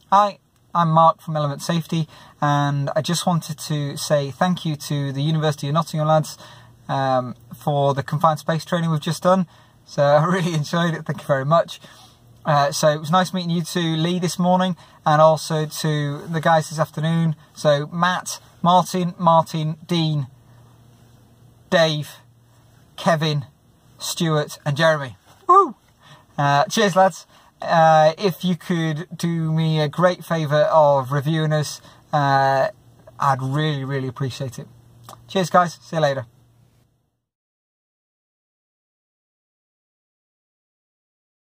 Hi, I'm Mark from Element Safety, and I just wanted to say thank you to the University of Nottingham lads for the confined space training we've just done. So I really enjoyed it, thank you very much. So it was nice meeting you two, Lee, this morning, and also to the guys this afternoon. So Matt, Martin, Dean, Dave, Kevin, Stuart and Jeremy. Woo! Cheers lads. If you could do me a great favour of reviewing us, I'd really appreciate it. Cheers guys, see you later.